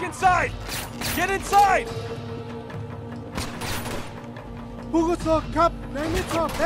Back inside! Get inside! ผู้กุศลครับในมิตรชอบแท้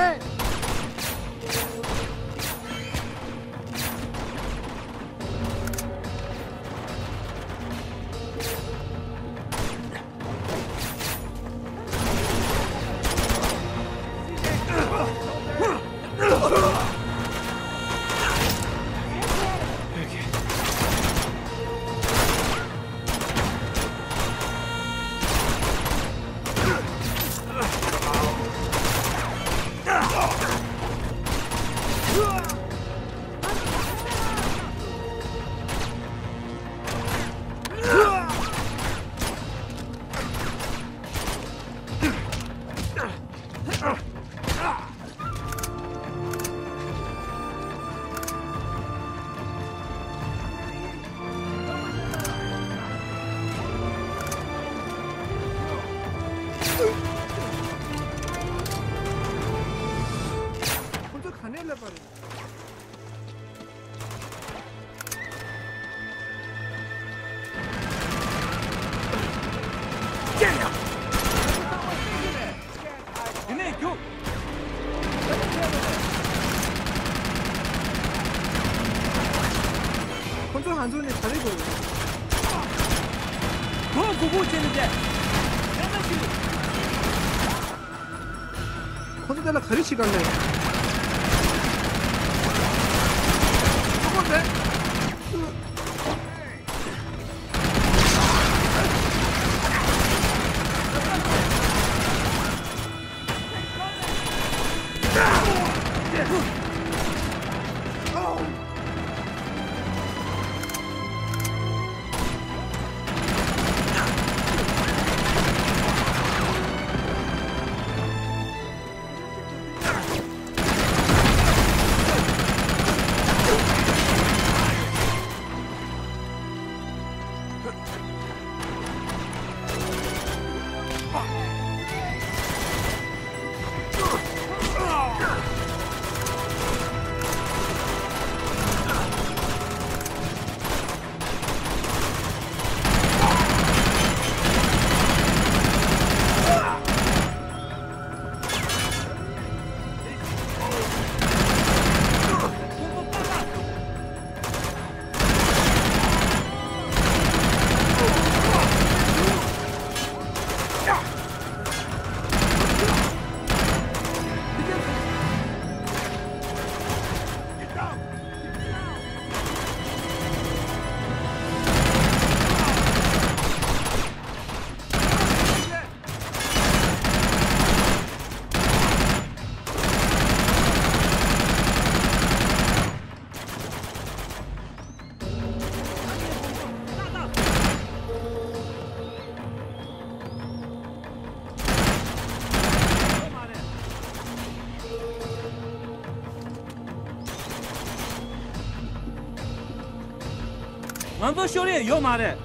건조 한손에 잘해줘요. 그건 보고 있는데. 건조 달라 가르치 갈래. 저건데? 만보 쇼리 요 말해.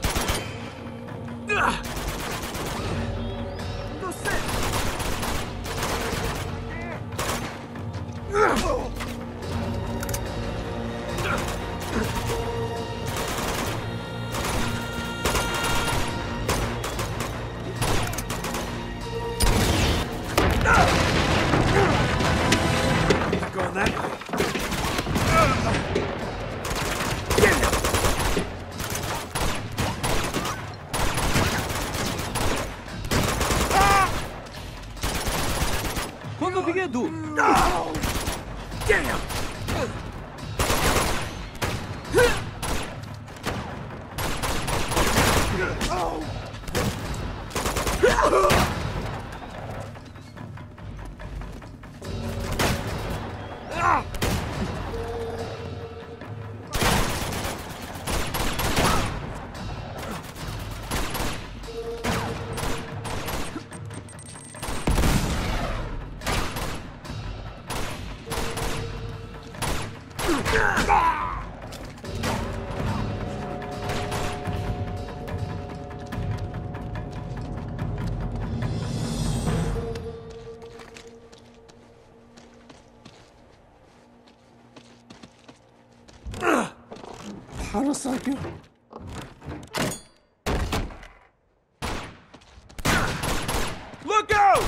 바로 쌀게요. Look out!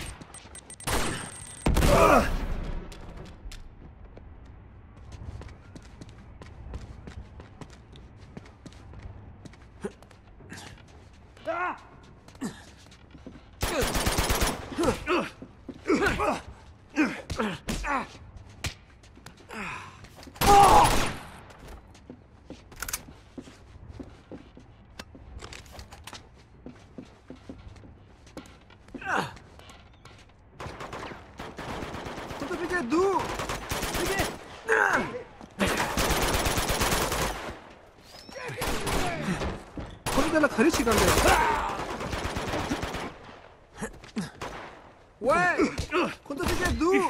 거기다 가리치 갈래. 왜? 건도 되게 누.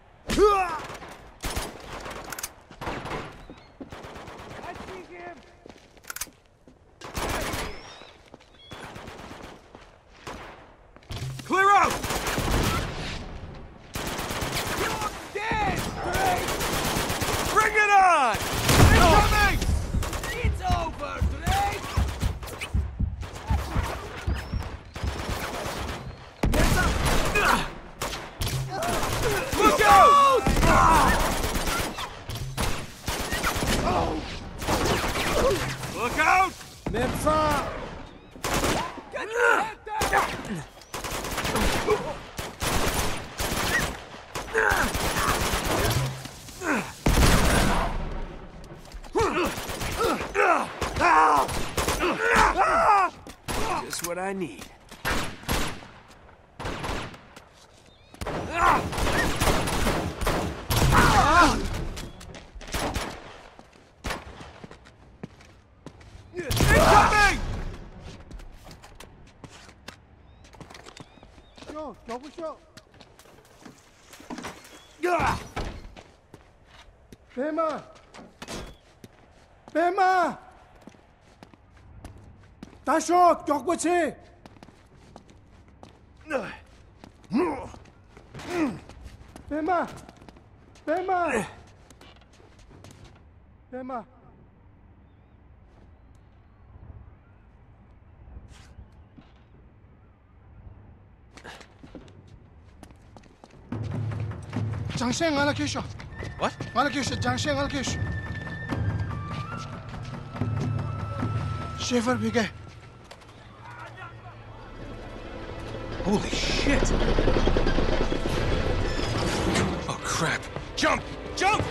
Clear out! Bring it on! Incoming! It's over, Drake! Look out! Look out! 냅사. Get your head down! Just what I need. Incoming! 쇼, 겨부쇼. 배마. 배마. 다쇼, 격부치. 배마. 배마. 배마. 장생 하나 계셔. What? 하나 계셔. 장생 하나 계셔. 셰퍼 비게. Holy shit! Oh crap! Jump! Jump!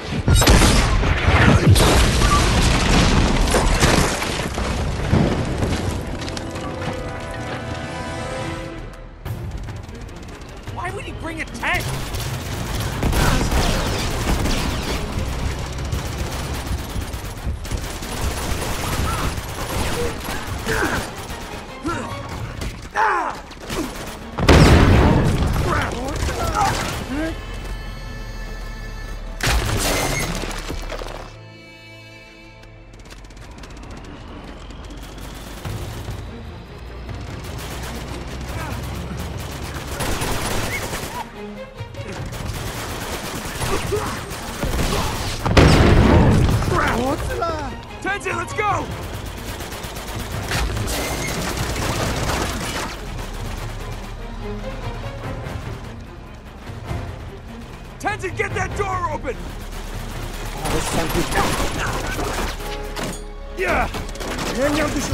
Why would he bring a tank? Tenzin, let's go! Tenzin, get that door open! Yeah! 그냥 드셔.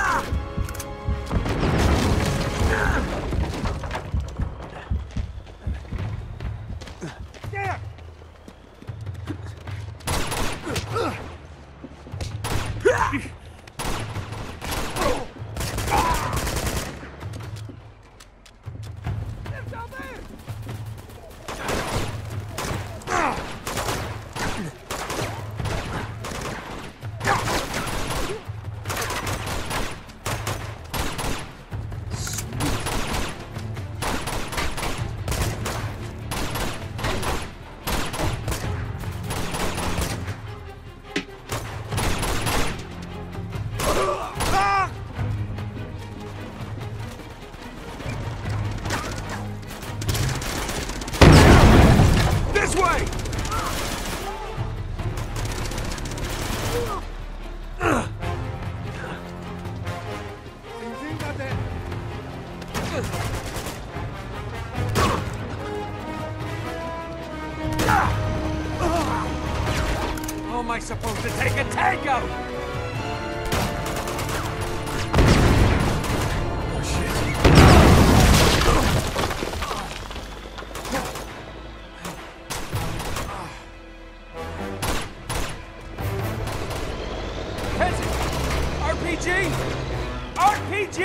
Yeah! This way! am I supposed to take a tank out? Oh, shit. Tenzin! RPG! RPG!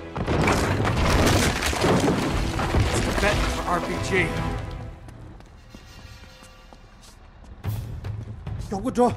It's the bet for RPG. 有个车，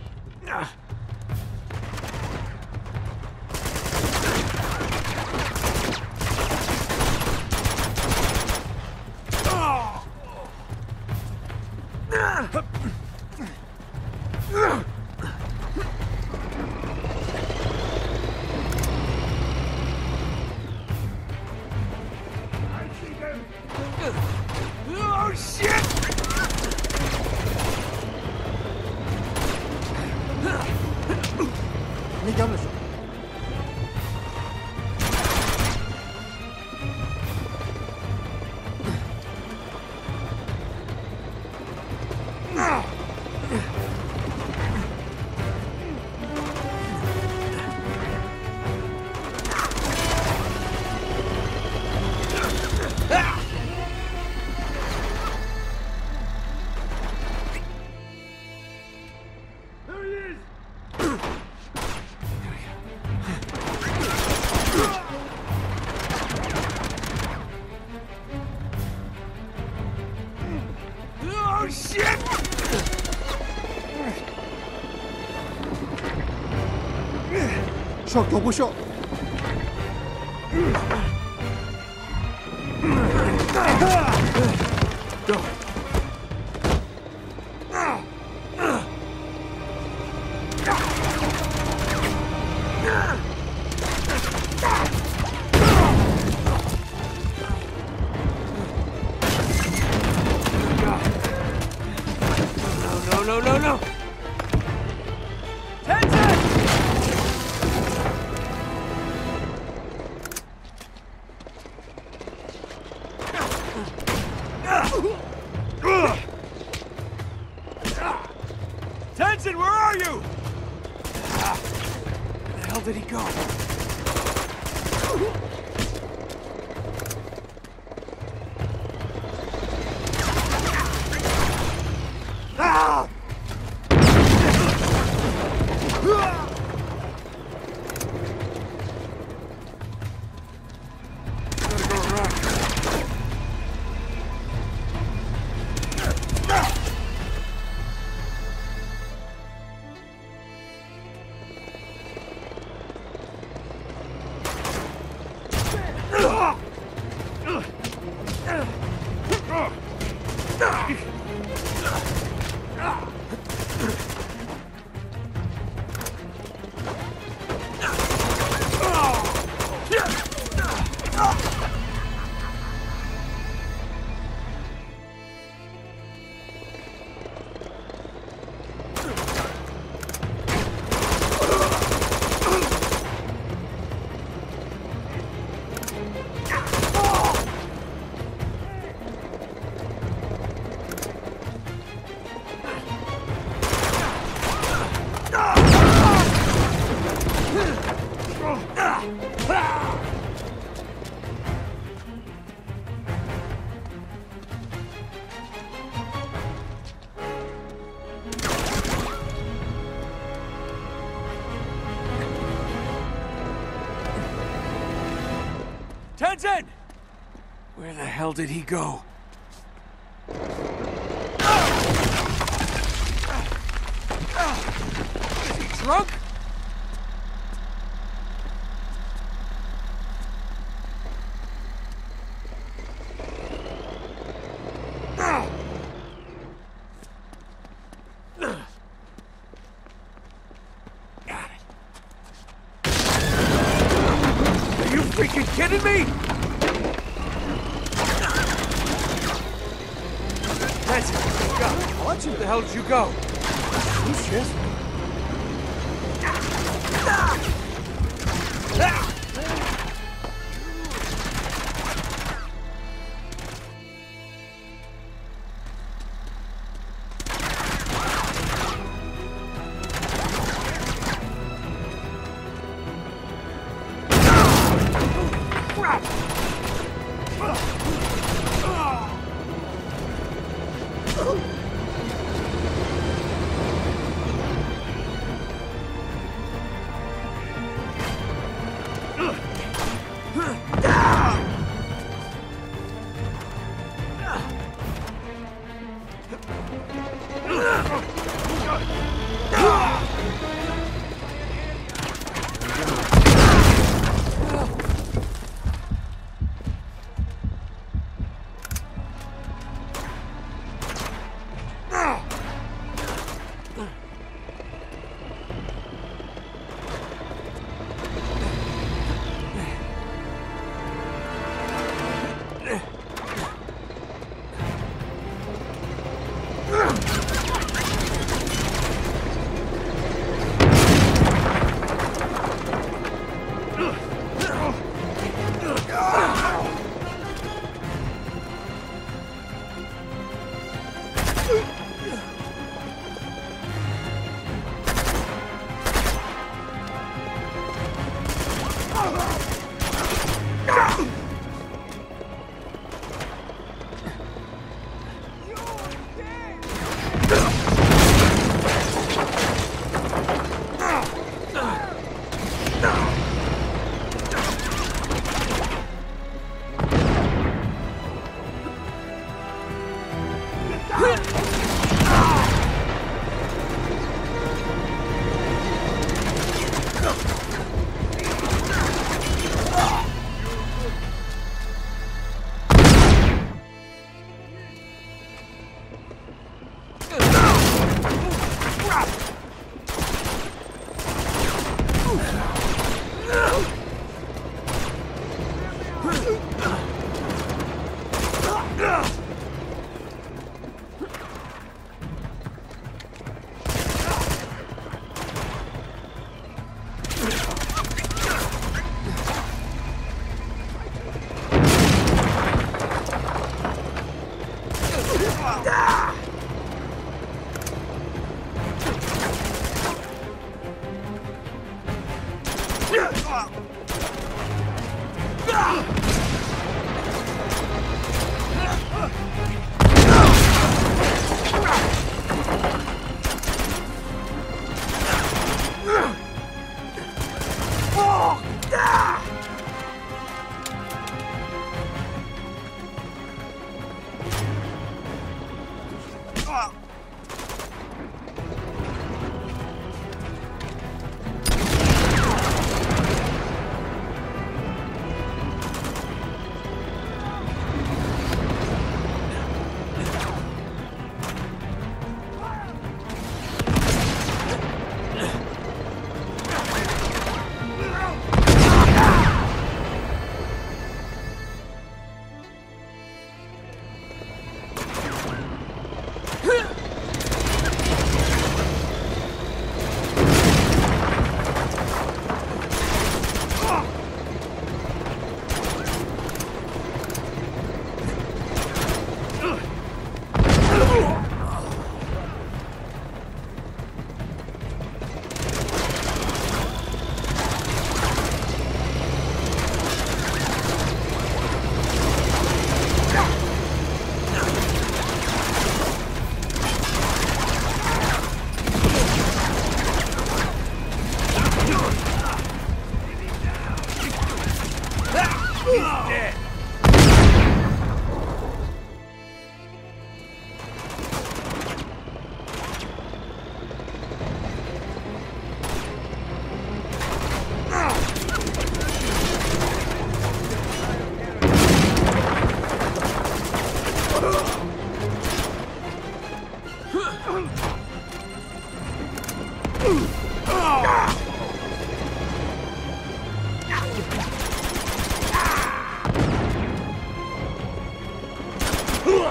Oh, shit! 你讲的是？ There he is! Oh, shit! 笑多不笑？ Go. No. Tenzin! Tenzin, where are you? Where the hell did he go? Ah! Gotta go around. Tenzin! Where the hell did he go? Is he drunk? Got it. Are you freaking kidding me? Tenzin, go. Where the hell did you go? You shit.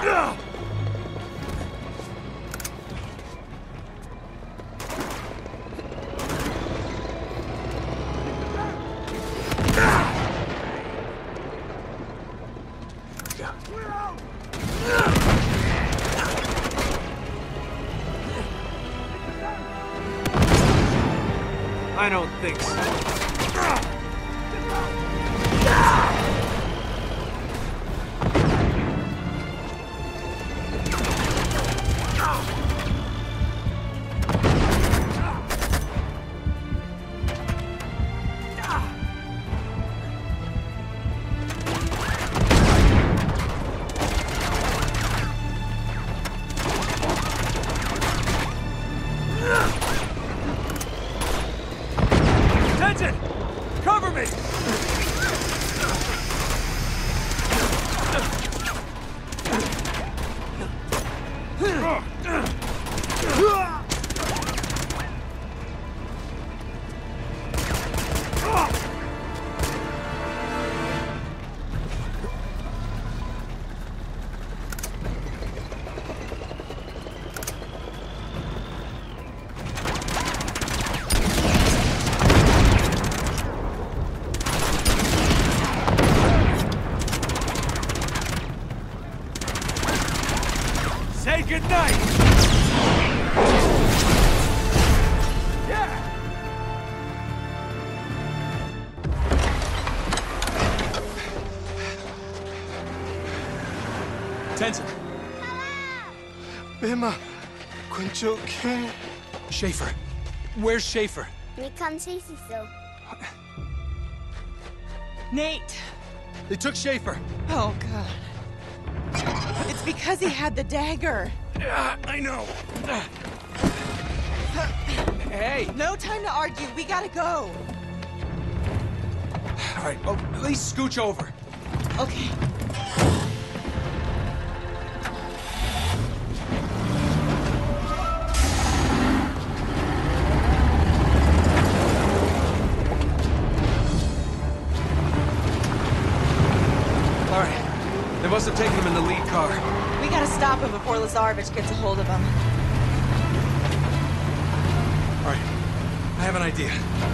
I don't think so. Tenzin! Cover me! Say goodnight! Yeah! Tenzin! Emma, Quincho King. Schaefer. Where's Schaefer? We can't see so. Nate! They took Schaefer. Oh, God. It's because he had the dagger. I know. Hey! No time to argue. We gotta go. All right, oh, at least scooch over. Okay. All right. They must have taken him in the lead car. We gotta stop him before Lazarevich gets a hold of him. All right. I have an idea.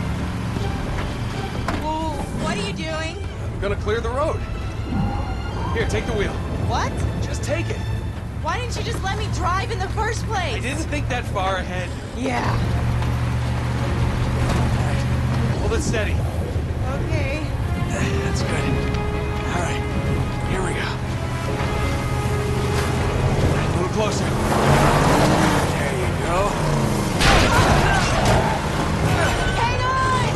Well, what are you doing? I'm gonna clear the road. Here, take the wheel. What? Just take it. Why didn't you just let me drive in the first place? I didn't think that far ahead. Yeah. All right. Hold it steady. Okay. That's good. All right. Here we go. A little closer. There you go. Hang on!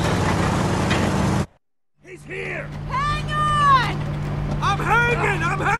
Nate! He's here! Hang on! I'm hanging! I'm hanging!